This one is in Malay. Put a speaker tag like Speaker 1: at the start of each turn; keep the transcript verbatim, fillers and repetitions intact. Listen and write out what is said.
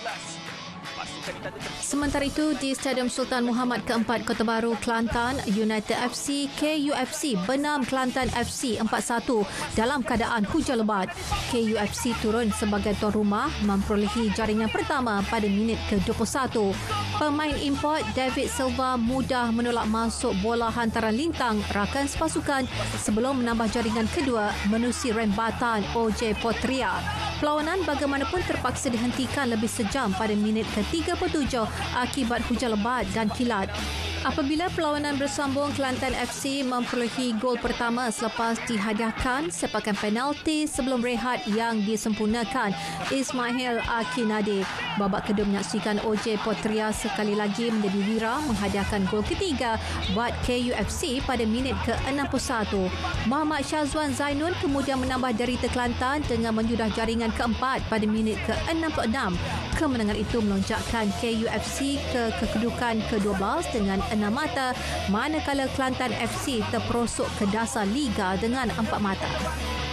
Speaker 1: Sementara itu, di Stadium Sultan Muhammad keempat Kota Baru, Kelantan, United F C K U F C benam Kelantan F C empat satu dalam keadaan hujan lebat. K U F C turun sebagai tuan rumah memperolehi jaringan pertama pada minit ke dua puluh satu. Pemain import David Silva mudah menolak masuk bola hantaran lintang rakan sepasukan sebelum menambah jaringan kedua menerusi rembatan O J Potria. Perlawanan bagaimanapun terpaksa dihentikan lebih sejam pada minit ke tiga puluh tujuh akibat hujan lebat dan kilat. Apabila perlawanan bersambung, Kelantan F C memperolehi gol pertama selepas dihadiahkan sepakan penalti sebelum rehat yang disempurnakan Ismail Akinade. Babak kedua menyaksikan O J Potria sekali lagi menjadi wira menghadiahkan gol ketiga buat K U F C pada minit ke enam puluh satu. Muhammad Syazwan Zainun kemudian menambah derita Kelantan dengan menyudah jaringan keempat pada minit ke enam puluh enam. Kemenangan itu melonjakkan K U F C ke kedudukan ke dua belas dengan enam mata, manakala Kelantan F C terperosok ke dasar liga dengan empat mata.